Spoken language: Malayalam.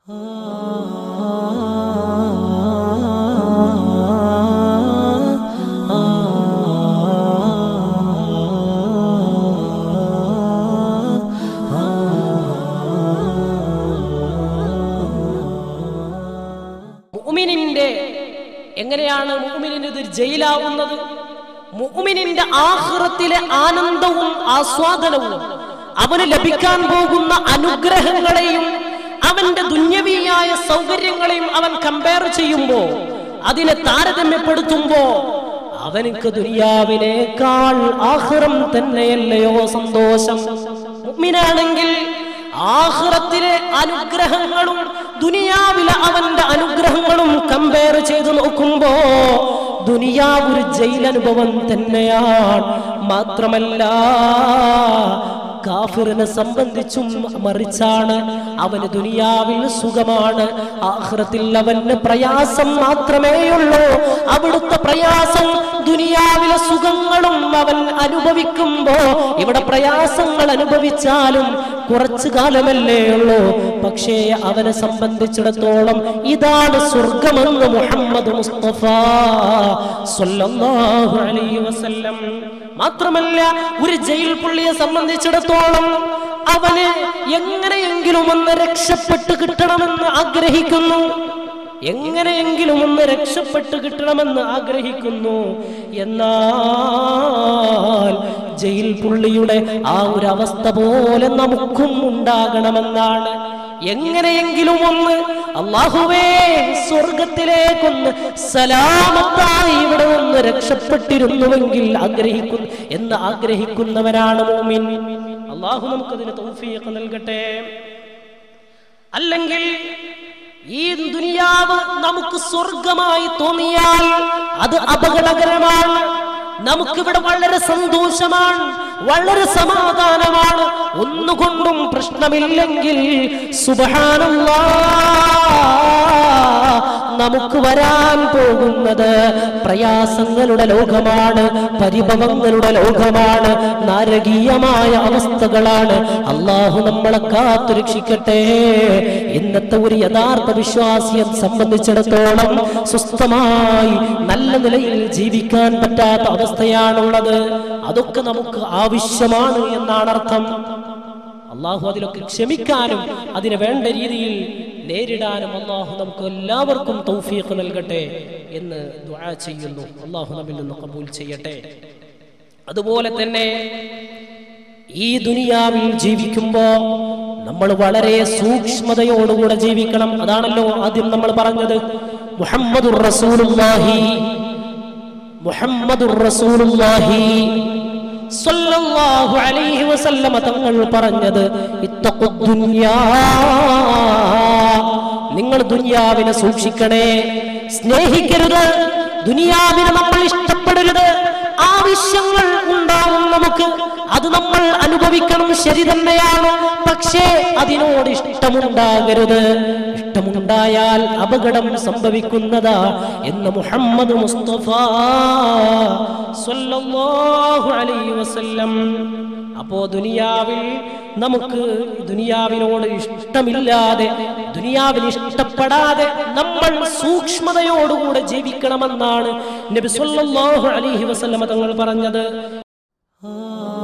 മുഅ്മിനിന്റെ എങ്ങനെയാണ് മുഅ്മിനിന്റെ ഇത് ജയിലാവുന്നത്? മുഅ്മിനിന്റെ ആഖിറത്തിലെ ആനന്ദവും ആസ്വാദനവും അവന് ലഭിക്കാൻ പോകുന്ന അനുഗ്രഹങ്ങളെയും അവന്റെ ദുന്യവിയായ സൗകര്യങ്ങളെയും അവൻ കമ്പയർ ചെയ്യുമ്പോ, അതിനെ താരതമ്യപ്പെടുത്തുമ്പോ അവനക്ക് ദുനിയാവിനേക്കാൾ ആഖിറം തന്നെയല്ലയോ സന്തോഷം. മുഅ്മിനാണെങ്കിൽ ആഖിറത്തിലെ അനുഗ്രഹങ്ങളും ദുനിയാവിലെ അവന്റെ അനുഗ്രഹങ്ങളും കമ്പയർ ചെയ്തു നോക്കുമ്പോ ദുനിയാവ് ഒരു ജയിലനുഭവം തന്നെയാണ്. മാത്രമല്ല കാഫിറിനെ സംബന്ധിച്ചും മറിച്ചാണ്. അവന് ദുനിയാവിൽ സുഖമാണ്, ആഖിറത്തിൽ അവന് പ്രയാസം മാത്രമേയുള്ളൂ. അവിടുത്തെ പ്രയാസം ദുനിയാവിലെ സുഖങ്ങളും അവൻ അനുഭവിക്കുമ്പോ ഇവിടെ പ്രയാസങ്ങൾ അനുഭവിച്ചാലും കുറച്ചു കാലമല്ലേ ഉള്ളൂ. പക്ഷേ അവനെ സംബന്ധിച്ചിടത്തോളം ഇതാണ് സ്വർഗമെന്ന് മുഹമ്മദ് മുസ്തഫ സ്വല്ലല്ലാഹു അലൈഹി വസല്ലം. മാത്രമല്ല ഒരു ജയിൽ പുള്ളിയെ സംബന്ധിച്ചിടത്തോളം അവന് എങ്ങനെയെങ്കിലും ഒന്ന് രക്ഷപ്പെട്ട് കിട്ടണമെന്ന് ആഗ്രഹിക്കുന്നു, എങ്ങനെയെങ്കിലും ഒന്ന് രക്ഷപ്പെട്ട് കിട്ടണമെന്ന് ആഗ്രഹിക്കുന്നു. എന്നാൽ ജയിൽ പുള്ളിയുടെ ആ ഒരു അവസ്ഥ പോലെ നമുക്കും ഉണ്ടാകണമെന്നാണ്. എങ്ങനെയെങ്കിലും ഒന്ന് അല്ലാഹുവേ സ്വർഗത്തിലേക്കൊന്ന് സലാമത്തായി ഇവിടെ ഒന്ന് രക്ഷപ്പെട്ടിരുന്നുവെങ്കിൽ ആഗ്രഹിക്കുന്നവനാണ് മുഅ്മിൻ. അല്ലാഹു നമുക്കതിന് തൗഫീഖ് നൽകട്ടെ. അല്ലെങ്കിൽ ഈ ദുനിയാവ് നമുക്ക് സ്വർഗമായി തോന്നിയാൽ അത് അപകടകരമാണ്. നമുക്കിവിടെ വളരെ സന്തോഷമാണ്, വളരെ സമാധാനമാണ്, ഒന്നുകൊണ്ടും പ്രശ്നമില്ലെങ്കിൽ സുബ്ഹാനല്ലാഹ് നമുക്ക് വരാൻ പോകുന്നത് പ്രയാസങ്ങളുടെ ലോകമാണ്, പരിഭവങ്ങളുടെ ലോകമാണ്, നാരകീയമായ അവസ്ഥകളാണ്. അല്ലാഹു നമ്മളെ കാത്തുരക്ഷിക്കട്ടെ. ഇന്നത്തെ ഒരു യഥാർത്ഥ വിശ്വാസിയെ സംബന്ധിച്ചിടത്തോളം സ്വസ്ഥമായി നല്ല നിലയിൽ ജീവിക്കാൻ പറ്റാത്ത അവസ്ഥയാണുള്ളത്. അതൊക്കെ നമുക്ക് ആവശ്യമാണ് എന്നാണ് അർത്ഥം. അല്ലാഹു അതിലൊക്കെ ക്ഷമിക്കാനും അതിനെ വേണ്ട രീതിയിൽ നേരിടാനും അല്ലാഹു നമുക്ക് എല്ലാവർക്കും തൗഫീഖ് നൽകട്ടെ എന്ന് ദുആ ചെയ്യുന്നു. അല്ലാഹു നമ്മിൽ നിന്ന് ഖബൂൽ ചെയ്യട്ടെ. അതുപോലെ തന്നെ ഈ ദുനിയാവിൽ ജീവിക്കുമ്പോ നമ്മൾ വളരെ സൂക്ഷ്മതയോടുകൂടെ ജീവിക്കണം. അതാണല്ലോ ആദ്യം നമ്മൾ പറഞ്ഞത്. മുഹമ്മദുർ റസൂലുള്ളാഹി സ്വല്ലല്ലാഹു അലൈഹി വസല്ലമ തങ്ങൾ പറഞ്ഞത് ഇത്തഖുദ്ദുനിയാ, നിങ്ങൾ ദുനിയാവിനെ സൂക്ഷിക്കണേ, സ്നേഹിക്കരുത്, ദുനിയാവിനെ നമ്മൾ ഇഷ്ടപ്പെടരുത്. ആവശ്യങ്ങൾ ഉണ്ടാവും നമുക്ക്, അത് നമ്മൾ അനുഭവിക്കണം, ശരി തന്നെയാണ്. പക്ഷേ അതിനോട് ഇഷ്ടമുണ്ടാകരുത്. ഇഷ്ടമുണ്ടായാൽ അപകടം സംഭവിക്കുന്നതാ എന്ന് മുഹമ്മദ് മുസ്തഫ സ്വല്ലല്ലാഹു അലൈഹി വസല്ലം. അപ്പോ ദുനിയാവിൽ നമുക്ക് ദുനിയാവിനോട് ഇഷ്ടമില്ലാതെ, ദുനിയാവിന് ഇഷ്ടപ്പെടാതെ നമ്മൾ സൂക്ഷ്മതയോടുകൂടെ ജീവിക്കണമെന്നാണ് നബി സ്വല്ലല്ലാഹു അലൈഹി വസല്ലം തങ്ങൾ പറഞ്ഞത്.